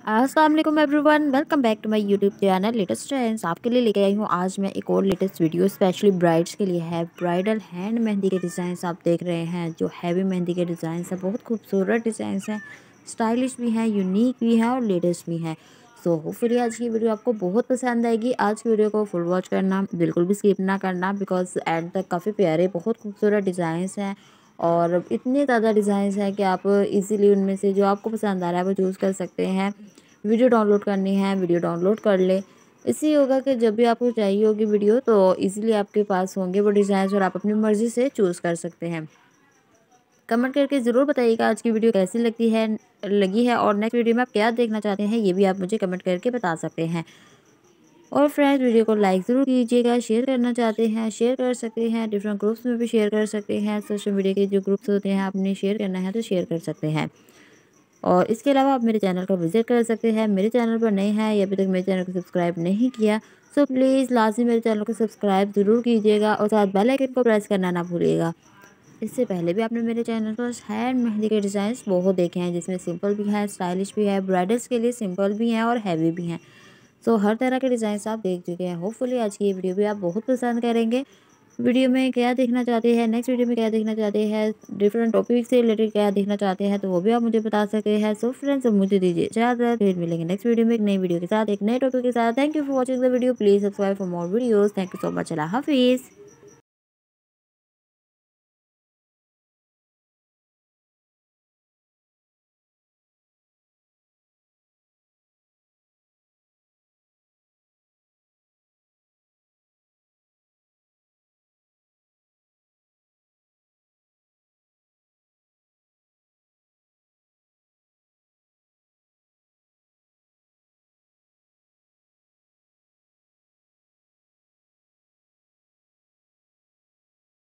अस्सलाम वालेकुम everyone, welcome back to my YouTube channel latest trends. आपके लिए लेके आई हूँ आज मैं एक और लेटेस्ट वीडियो स्पेशली ब्राइड्स के लिए है। ब्राइडल हैंड मेहंदी के डिज़ाइंस आप देख रहे हैं, जो हैवी मेहंदी के डिज़ाइंस हैं, बहुत खूबसूरत डिज़ाइंस हैं, स्टाइलिश भी हैं, यूनिक भी हैं और लेटेस्ट भी हैं। सो होपफुली आज की वीडियो आपको बहुत पसंद आएगी। आज की वीडियो को फुल वॉच करना, बिल्कुल भी स्किप ना करना, बिकॉज एंड तक काफ़ी प्यारे बहुत खूबसूरत डिज़ाइंस हैं और इतने ज़्यादा डिज़ाइंस हैं कि आप इजीली उनमें से जो आपको पसंद आ रहा है वो चूज़ कर सकते हैं। वीडियो डाउनलोड करनी है, वीडियो डाउनलोड कर ले। इससे होगा कि जब भी आपको चाहिए होगी वीडियो तो इजीली आपके पास होंगे वो डिज़ाइंस और आप अपनी मर्ज़ी से चूज़ कर सकते हैं। कमेंट करके ज़रूर बताइएगा आज की वीडियो कैसी लगी है और नेक्स्ट वीडियो में आप क्या देखना चाहते हैं, ये भी आप मुझे कमेंट करके बता सकते हैं। और फ्रेंड्स, वीडियो को लाइक ज़रूर कीजिएगा। शेयर करना चाहते हैं शेयर कर सकते हैं, डिफरेंट ग्रुप्स में भी शेयर कर सकते हैं। सोशल मीडिया के जो ग्रुप्स होते हैं आपने शेयर करना है तो शेयर कर सकते हैं। और इसके अलावा आप मेरे चैनल को विज़िट कर सकते हैं। मेरे चैनल पर नए हैं या अभी तक मेरे चैनल को सब्सक्राइब नहीं किया, सो प्लीज़ लाज़मी मेरे चैनल को सब्सक्राइब ज़रूर कीजिएगा और साथ बेल आइकन को प्रेस करना ना भूलिएगा। इससे पहले भी आपने मेरे चैनल पर हैंड मेहंदी के डिज़ाइंस बहुत देखे हैं, जिसमें सिंपल भी है, स्टाइलिश भी है, ब्राइडल्स के लिए सिंपल भी हैं और हैवी भी हैं। सो हर तरह के डिज़ाइंस आप देख चुके हैं। होपफुली आज की ये वीडियो भी आप बहुत पसंद करेंगे। वीडियो में क्या देखना चाहते हैं, नेक्स्ट वीडियो में क्या देखना चाहते हैं, डिफरेंट टॉपिक से रिलेटेड क्या देखना चाहते हैं, तो वो भी आप मुझे बता सकते हैं। सो फ्रेंड्स, अब मुझे दीजिए इजाज़त, फिर मिलेंगे नेक्स्ट वीडियो में एक नई वीडियो के साथ, एक नए टॉपिक के साथ। Thank you for watching the video, please subscribe for more videos. Thank you so much, अल्लाह हाफिज़।